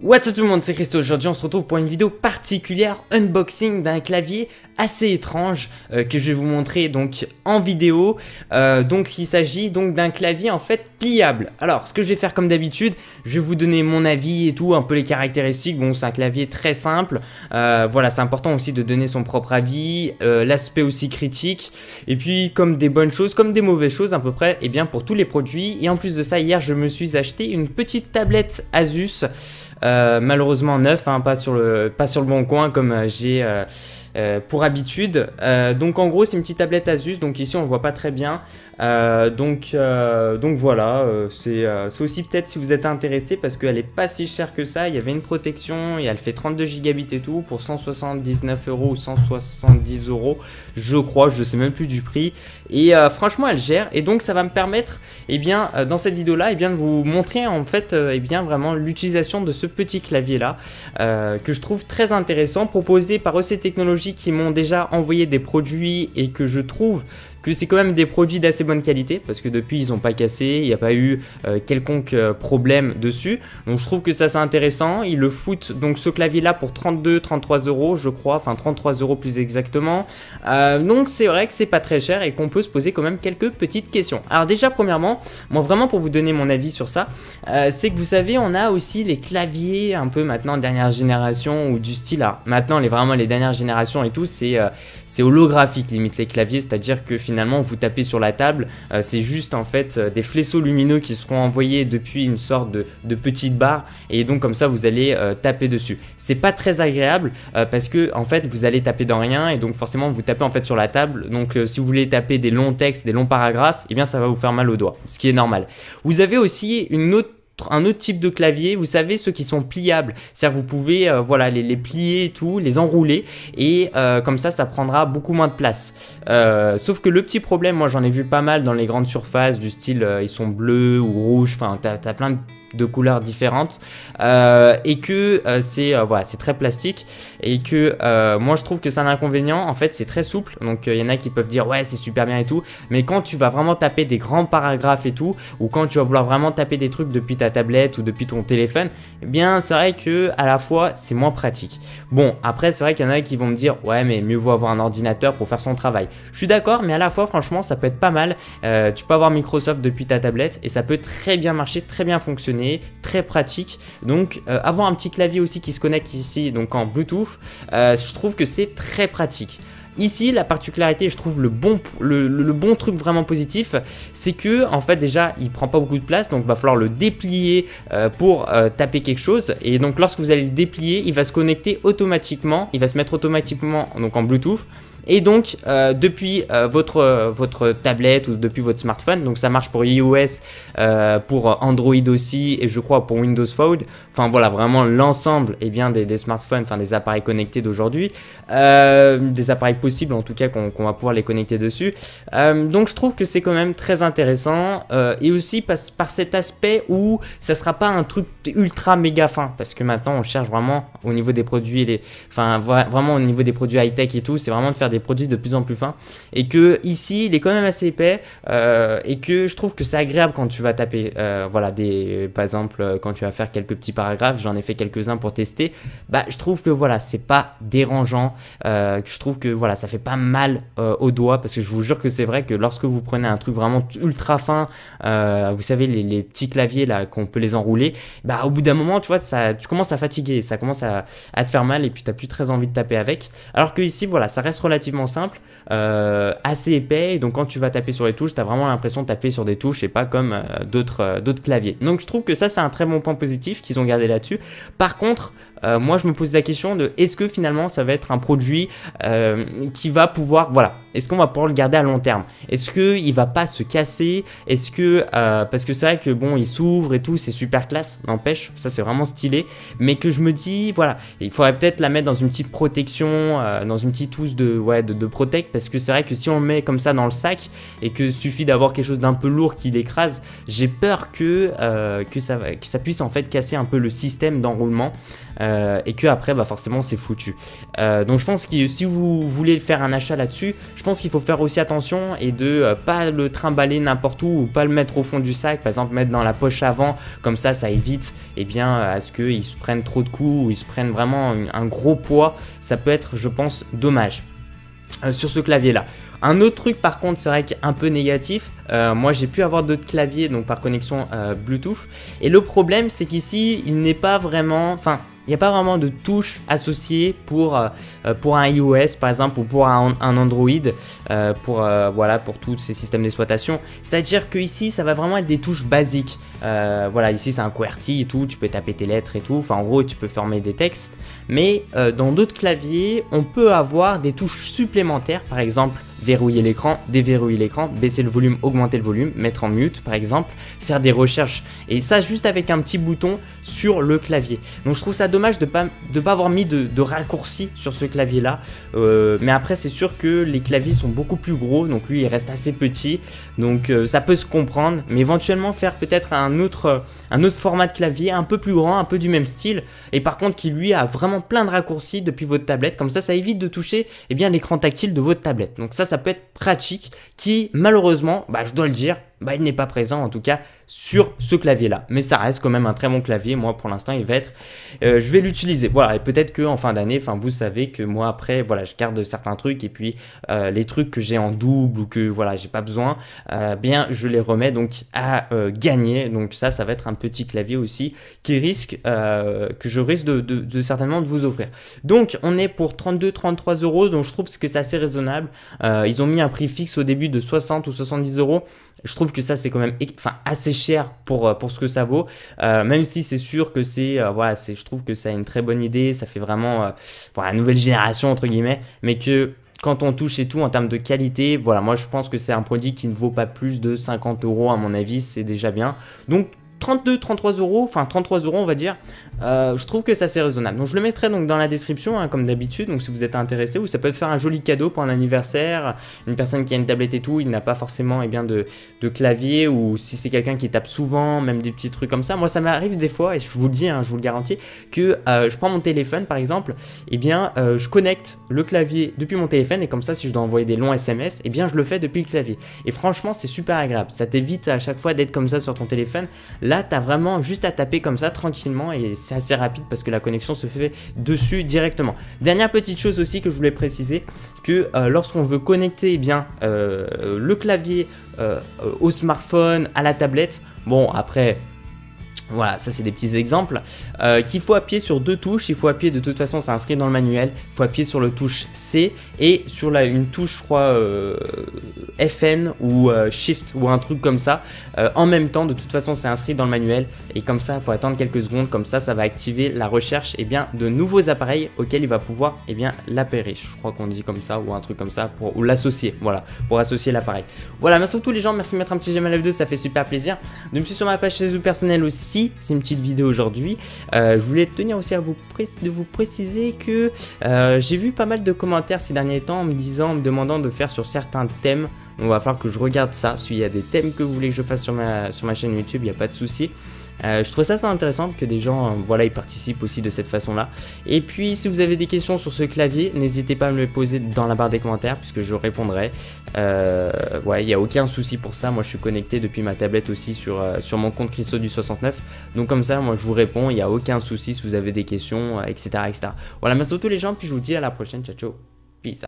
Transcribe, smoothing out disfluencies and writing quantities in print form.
What's up tout le monde, c'est Christo. Aujourd'hui on se retrouve pour une vidéo particulière unboxing d'un clavier assez étrange que je vais vous montrer donc en vidéo. Donc il s'agit donc d'un clavier en fait pliable. Alors ce que je vais faire comme d'habitude, je vais vous donner mon avis et tout, un peu les caractéristiques. Bon, c'est un clavier très simple, voilà, c'est important aussi de donner son propre avis, l'aspect aussi critique, et puis comme des bonnes choses, comme des mauvaises choses à peu près, et bien pour tous les produits. Et en plus de ça, hier je me suis acheté une petite tablette Asus, malheureusement neuf, hein, pas sur le bon coin comme j'ai pour habitude. Donc en gros c'est une petite tablette Asus, donc ici on le voit pas très bien. Donc voilà, c'est aussi peut-être si vous êtes intéressé, parce qu'elle est pas si chère que ça. Il y avait une protection et elle fait 32 gigabits et tout pour 179 € ou 170 €, je crois, je sais même plus du prix. Et franchement elle gère, et donc ça va me permettre, eh bien, dans cette vidéo là, eh bien, de vous montrer en fait eh bien, vraiment l'utilisation de ce petit clavier là, que je trouve très intéressant, proposé par EC Technologies, qui m'ont déjà envoyé des produits et que je trouve que c'est quand même des produits d'assez bonne qualité, parce que depuis ils n'ont pas cassé, il n'y a pas eu quelconque problème dessus. Donc je trouve que ça c'est intéressant. Ils le foutent donc ce clavier là pour 32-33 € je crois, enfin 33 € plus exactement. Donc c'est vrai que c'est pas très cher et qu'on peut se poser quand même quelques petites questions. Alors déjà premièrement, moi vraiment pour vous donner mon avis sur ça, c'est que vous savez on a aussi les claviers un peu maintenant dernière génération, ou du style, alors maintenant vraiment les dernières générations et tout, c'est holographique limite les claviers, c'est-à-dire que finalement vous tapez sur la table, c'est juste en fait des faisceaux lumineux qui seront envoyés depuis une sorte de petite barre, et donc comme ça vous allez taper dessus. C'est pas très agréable parce que en fait vous allez taper dans rien, et donc forcément vous tapez en fait sur la table. Donc si vous voulez taper des longs textes, des longs paragraphes, et bien ça va vous faire mal aux doigts, ce qui est normal. Vous avez aussi un autre type de clavier, vous savez, ceux qui sont pliables, c'est-à-dire que vous pouvez voilà, les plier et tout, les enrouler, et comme ça prendra beaucoup moins de place. Sauf que le petit problème, moi j'en ai vu pas mal dans les grandes surfaces, du style ils sont bleus ou rouges, enfin t'as plein de couleurs différentes, et que voilà, c'est très plastique, et que moi je trouve que c'est un inconvénient. En fait c'est très souple, donc il y en a qui peuvent dire ouais c'est super bien et tout, mais quand tu vas vraiment taper des grands paragraphes et tout, ou quand tu vas vouloir vraiment taper des trucs depuis ta tablette ou depuis ton téléphone, eh bien c'est vrai que à la fois c'est moins pratique. Bon après c'est vrai qu'il y en a qui vont me dire ouais mais mieux vaut avoir un ordinateur pour faire son travail. Je suis d'accord, mais à la fois franchement ça peut être pas mal. Tu peux avoir Microsoft depuis ta tablette et ça peut très bien marcher, très bien fonctionner, très pratique. Donc avoir un petit clavier aussi qui se connecte ici donc en Bluetooth, je trouve que c'est très pratique. Ici, la particularité, je trouve le bon truc vraiment positif, c'est que en fait déjà il prend pas beaucoup de place, donc il va falloir le déplier pour taper quelque chose, et donc lorsque vous allez le déplier, il va se connecter automatiquement, il va se mettre automatiquement donc en Bluetooth. Et donc depuis votre tablette ou depuis votre smartphone, donc ça marche pour iOS, pour Android aussi, et je crois pour Windows Phone, enfin voilà vraiment l'ensemble eh bien des smartphones, enfin des appareils connectés d'aujourd'hui, des appareils possibles en tout cas qu'on va pouvoir les connecter dessus. Donc je trouve que c'est quand même très intéressant, et aussi par cet aspect où ça sera pas un truc ultra méga fin, parce que maintenant on cherche vraiment au niveau des produits, enfin vraiment au niveau des produits high tech et tout, c'est vraiment de faire des produits de plus en plus fins, et que ici il est quand même assez épais, et que je trouve que c'est agréable quand tu vas taper, voilà, par exemple quand tu vas faire quelques petits paragraphes, j'en ai fait quelques-uns pour tester, bah je trouve que voilà c'est pas dérangeant, je trouve que voilà ça fait pas mal aux doigts, parce que je vous jure que c'est vrai que lorsque vous prenez un truc vraiment ultra fin, vous savez les petits claviers là qu'on peut les enrouler, bah au bout d'un moment tu vois tu commences à fatiguer, ça commence à te faire mal, et puis t'as plus très envie de taper avec, alors que ici voilà ça reste relativement simple, assez épais, et donc quand tu vas taper sur les touches, tu as vraiment l'impression de taper sur des touches et pas comme d'autres claviers. Donc je trouve que ça c'est un très bon point positif qu'ils ont gardé là-dessus. Par contre moi je me pose la question de est-ce que finalement ça va être un produit qui va pouvoir, voilà, est-ce qu'on va pouvoir le garder à long terme, est-ce qu'il va pas se casser, est-ce que parce que c'est vrai que bon il s'ouvre et tout, c'est super classe, n'empêche, ça c'est vraiment stylé, mais que je me dis voilà il faudrait peut-être la mettre dans une petite protection, dans une petite housse de protect, parce que c'est vrai que si on le met comme ça dans le sac et que suffit d'avoir quelque chose d'un peu lourd qui l'écrase, j'ai peur que ça puisse en fait casser un peu le système d'enroulement. et que après bah forcément c'est foutu. Donc je pense que si vous voulez faire un achat là-dessus, je pense qu'il faut faire aussi attention et de pas le trimballer n'importe où ou pas le mettre au fond du sac, par exemple mettre dans la poche avant, comme ça évite à ce qu'ils se prennent trop de coups ou ils se prennent vraiment un gros poids. Ça peut être, je pense, dommage. Sur ce clavier là. Un autre truc par contre, c'est vrai qu'un peu négatif, moi j'ai pu avoir d'autres claviers donc par connexion Bluetooth, et le problème c'est qu'ici il n'est pas vraiment, enfin il n'y a pas vraiment de touches associées pour un iOS par exemple ou pour un Android, voilà, pour tous ces systèmes d'exploitation. C'est-à-dire que ici ça va vraiment être des touches basiques. Voilà, ici c'est un QWERTY et tout, tu peux taper tes lettres et tout, enfin en gros tu peux former des textes. Mais dans d'autres claviers, on peut avoir des touches supplémentaires, par exemple verrouiller l'écran, déverrouiller l'écran, baisser le volume, augmenter le volume, mettre en mute par exemple, faire des recherches, et ça juste avec un petit bouton sur le clavier. Donc je trouve ça dommage de pas avoir mis de raccourci sur ce clavier là, mais après c'est sûr que les claviers sont beaucoup plus gros, donc lui il reste assez petit, donc ça peut se comprendre, mais éventuellement faire peut-être un autre format de clavier un peu plus grand, un peu du même style, et par contre qui lui a vraiment plein de raccourcis depuis votre tablette, comme ça évite de toucher l'écran tactile de votre tablette. Donc ça peut être pratique, qui malheureusement, je dois le dire, il n'est pas présent en tout cas sur ce clavier là, mais ça reste quand même un très bon clavier. Moi pour l'instant il va être, je vais l'utiliser, voilà, et peut-être que en fin d'année, vous savez que moi après voilà je garde certains trucs, et puis les trucs que j'ai en double ou que voilà j'ai pas besoin, bien je les remets donc à gagner. Donc ça va être un petit clavier aussi qui risque, que je risque de certainement de vous offrir. Donc on est pour 32-33 euros, donc je trouve que c'est assez raisonnable. Ils ont mis un prix fixe au début de 60 ou 70 euros. Je trouve que ça c'est quand même assez cher pour ce que ça vaut, même si c'est sûr que voilà, je trouve que ça a une très bonne idée, ça fait vraiment la nouvelle génération entre guillemets, mais que quand on touche et tout en termes de qualité, voilà, moi je pense que c'est un produit qui ne vaut pas plus de 50 euros à mon avis, c'est déjà bien. Donc 32-33 euros, enfin 33 euros on va dire, je trouve que c'est assez raisonnable. Donc je le mettrai donc dans la description comme d'habitude, donc si vous êtes intéressé, ou ça peut faire un joli cadeau pour un anniversaire, une personne qui a une tablette et tout, il n'a pas forcément de clavier, ou si c'est quelqu'un qui tape souvent, même des petits trucs comme ça. Moi ça m'arrive des fois, et je vous le dis, je vous le garantis, que je prends mon téléphone par exemple, je connecte le clavier depuis mon téléphone, et comme ça si je dois envoyer des longs SMS, je le fais depuis le clavier. Et franchement c'est super agréable, ça t'évite à chaque fois d'être comme ça sur ton téléphone. Là, tu as vraiment juste à taper comme ça tranquillement, et c'est assez rapide parce que la connexion se fait dessus directement. Dernière petite chose aussi que je voulais préciser, que lorsqu'on veut connecter le clavier au smartphone, à la tablette, bon après... Voilà, ça c'est des petits exemples, qu'il faut appuyer sur deux touches. Il faut appuyer, de toute façon c'est inscrit dans le manuel, il faut appuyer sur la touche C et sur une touche je crois FN ou Shift ou un truc comme ça, en même temps. De toute façon c'est inscrit dans le manuel, et comme ça il faut attendre quelques secondes, comme ça va activer la recherche de nouveaux appareils auxquels il va pouvoir l'appairer, je crois qu'on dit comme ça, ou un truc comme ça, ou l'associer, voilà, pour associer l'appareil. Voilà, merci à tous les gens, merci de mettre un petit j'aime à la vidéo, ça fait super plaisir. De me suivre sur ma page Facebook personnelle aussi. C'est une petite vidéo aujourd'hui. Je voulais tenir aussi à vous préciser que j'ai vu pas mal de commentaires ces derniers temps en me demandant de faire sur certains thèmes. Donc, il va falloir que je regarde ça. S'il y a des thèmes que vous voulez que je fasse sur ma chaîne YouTube, il n'y a pas de souci. Je trouve ça assez intéressant que des gens voilà, ils participent aussi de cette façon là. Et puis si vous avez des questions sur ce clavier, n'hésitez pas à me les poser dans la barre des commentaires, puisque je répondrai. Ouais, il n'y a aucun souci pour ça. Moi je suis connecté depuis ma tablette aussi sur mon compte Christo du 69. Donc comme ça moi je vous réponds, il n'y a aucun souci si vous avez des questions, etc., etc. Voilà, merci à tous les gens, puis je vous dis à la prochaine. Ciao ciao, peace out.